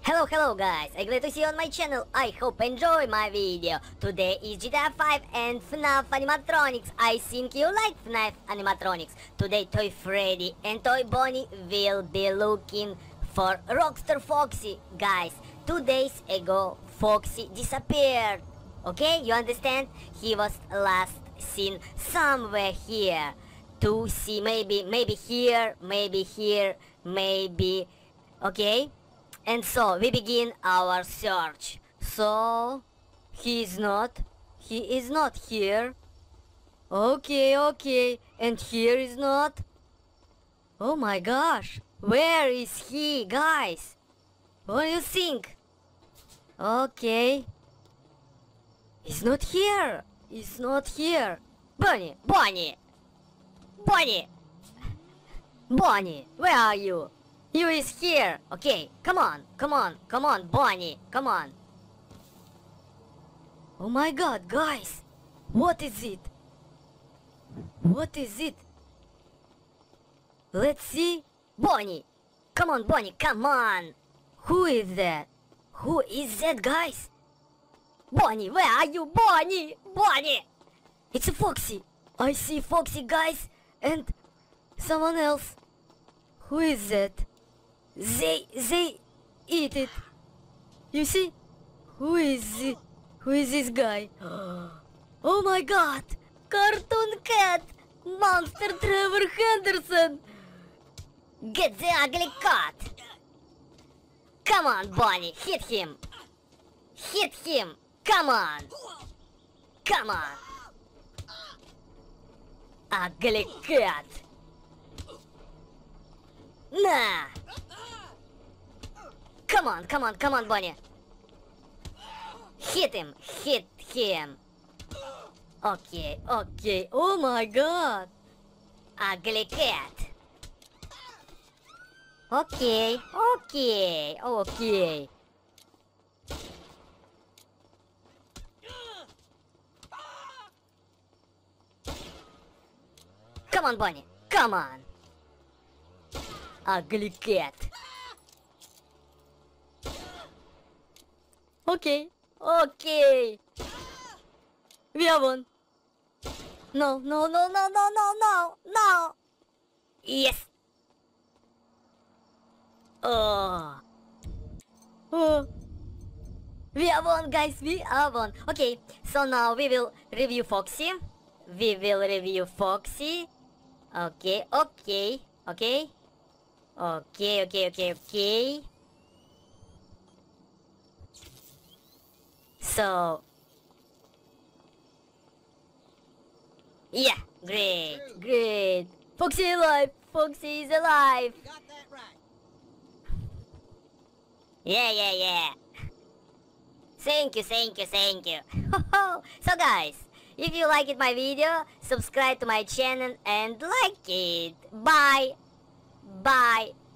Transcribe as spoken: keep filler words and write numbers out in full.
Hello, hello guys, I'm glad to see you on my channel. I hope you enjoy my video. Today is G T A five and FNAF animatronics. I think you like FNAF animatronics. Today Toy Freddy and Toy Bonnie will be looking for Rockstar Foxy. Guys, two days ago Foxy disappeared. Okay, you understand? He was last seen somewhere here. To see, maybe, maybe here, maybe here, maybe, okay? And so we begin our search. So he is not, he is not here. Okay, okay, and here is not. Oh my gosh, where is he, guys? What do you think? Okay, he's not here. He's not here. Bonnie, Bonnie, Bonnie, Bonnie, where are you? You is here. Okay, come on, come on, come on, Bonnie, come on. Oh my god, guys, what is it? What is it? Let's see. Bonnie, come on, Bonnie, come on. Who is that? Who is that, guys? Bonnie, where are you, Bonnie? Bonnie! It's a Foxy. I see Foxy, guys, and someone else. Who is that? They, they eat it. You see? Who is it? Who is this guy? Oh my god! Cartoon Cat! Monster Trevor Henderson! Get the ugly cat! Come on, Bonnie, hit him! Hit him! Come on! Come on! Ugly cat! Nah! Come on, come on, come on, Bonnie! Hit him! Hit him! Okay, okay. Oh my god! Ugly cat! Okay, okay, okay. Come on, Bonnie, come on! Ugly cat! Okay, okay. We have one. No, no, no, no, no, no, no, no. Yes. Oh. Oh. We have one, guys. We have one. Okay, so now we will review Foxy. We will review Foxy. Okay, okay, okay. Okay, okay, okay, okay. So, yeah, great, great. Foxy alive. Foxy is alive. You got that right. Yeah, yeah, yeah. Thank you, thank you, thank you. So guys, if you liked my video, subscribe to my channel and like it. Bye. Bye.